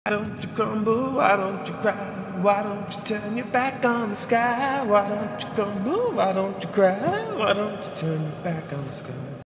Why don't you crumble? Why don't you cry? Why don't you turn your back on the sky? Why don't you crumble? Why don't you cry? Why don't you turn your back on the sky?